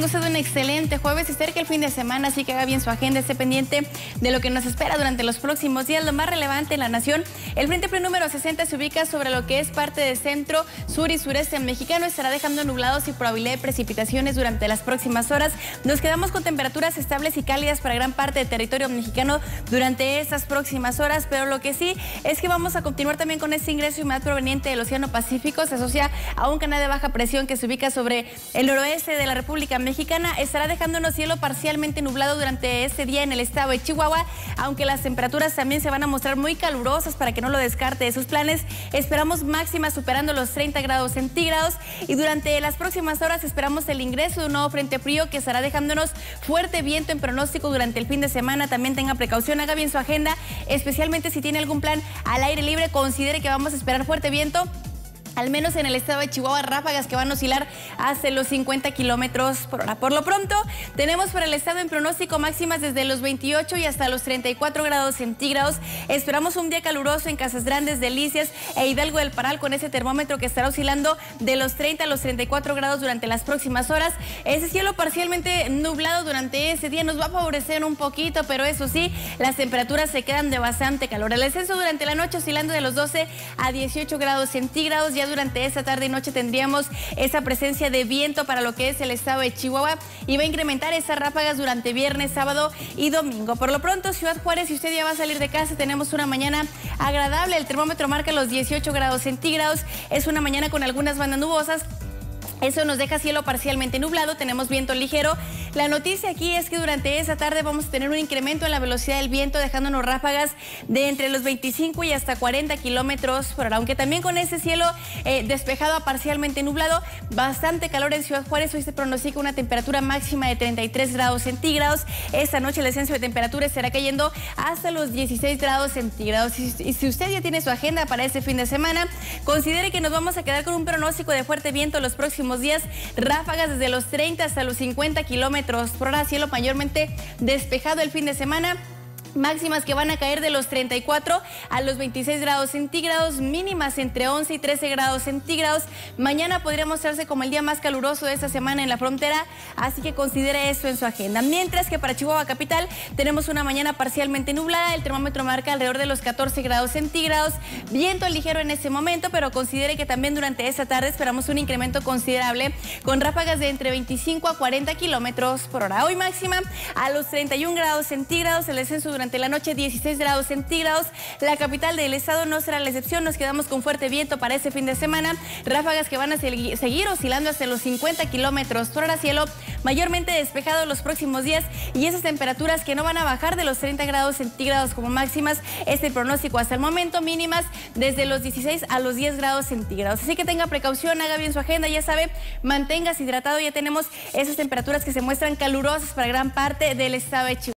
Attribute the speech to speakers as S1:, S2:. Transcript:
S1: tenga usted un excelente jueves y cerca el fin de semana, así que haga bien su agenda, esté pendiente de lo que nos espera durante los próximos días. Lo más relevante en la nación, el Frente Frío número 60 se ubica sobre lo que es parte del centro, sur y sureste mexicano, estará dejando nublados y probabilidad de precipitaciones durante las próximas horas. Nos quedamos con temperaturas estables y cálidas para gran parte del territorio mexicano durante estas próximas horas, pero lo que sí es que vamos a continuar también con este ingreso de humedad proveniente del Océano Pacífico. Se asocia a un canal de baja presión que se ubica sobre el noroeste de la República Mexicana. Estará dejándonos cielo parcialmente nublado durante este día en el estado de Chihuahua, aunque las temperaturas también se van a mostrar muy calurosas para que no lo descarte de sus planes. Esperamos máximas superando los 30 grados centígrados y durante las próximas horas esperamos el ingreso de un nuevo frente frío que estará dejándonos fuerte viento en pronóstico durante el fin de semana. También tenga precaución, haga bien su agenda, especialmente si tiene algún plan al aire libre. Considere que vamos a esperar fuerte viento, al menos en el estado de Chihuahua, ráfagas que van a oscilar hasta los 50 kilómetros por hora. Por lo pronto, tenemos para el estado en pronóstico máximas desde los 28 y hasta los 34 grados centígrados. Esperamos un día caluroso en Casas Grandes, Delicias e Hidalgo del Parral, con ese termómetro que estará oscilando de los 30 a los 34 grados durante las próximas horas. Ese cielo parcialmente nublado durante ese día nos va a favorecer un poquito, pero eso sí, las temperaturas se quedan de bastante calor. El descenso durante la noche oscilando de los 12 a 18 grados centígrados. Ya durante esta tarde y noche tendríamos esa presencia de viento para lo que es el estado de Chihuahua y va a incrementar esas ráfagas durante viernes, sábado y domingo. Por lo pronto, Ciudad Juárez, si usted ya va a salir de casa, tenemos una mañana agradable. El termómetro marca los 18 grados centígrados. Es una mañana con algunas bandas nubosas. Eso nos deja cielo parcialmente nublado, tenemos viento ligero. La noticia aquí es que durante esa tarde vamos a tener un incremento en la velocidad del viento, dejándonos ráfagas de entre los 25 y hasta 40 kilómetros por hora. Aunque también con ese cielo despejado a parcialmente nublado, bastante calor en Ciudad Juárez. Hoy se pronostica una temperatura máxima de 33 grados centígrados. Esta noche el descenso de temperatura estará cayendo hasta los 16 grados centígrados. Y si usted ya tiene su agenda para este fin de semana, considere que nos vamos a quedar con un pronóstico de fuerte viento los próximos días, ráfagas desde los 30 hasta los 50 kilómetros por hora, cielo mayormente despejado el fin de semana. Máximas que van a caer de los 34 a los 26 grados centígrados, mínimas entre 11 y 13 grados centígrados. Mañana podría mostrarse como el día más caluroso de esta semana en la frontera, así que considere eso en su agenda. Mientras que para Chihuahua capital tenemos una mañana parcialmente nublada, el termómetro marca alrededor de los 14 grados centígrados, viento ligero en ese momento, pero considere que también durante esta tarde esperamos un incremento considerable con ráfagas de entre 25 a 40 kilómetros por hora. Hoy máxima a los 31 grados centígrados, el descenso durante la noche 16 grados centígrados. La capital del estado no será la excepción. Nos quedamos con fuerte viento para este fin de semana. Ráfagas que van a seguir oscilando hasta los 50 kilómetros por hora. Cielo mayormente despejado los próximos días y esas temperaturas que no van a bajar de los 30 grados centígrados como máximas. Este pronóstico hasta el momento, mínimas desde los 16 a los 10 grados centígrados. Así que tenga precaución, haga bien su agenda, ya sabe, manténgase hidratado. Ya tenemos esas temperaturas que se muestran calurosas para gran parte del estado de Chihuahua.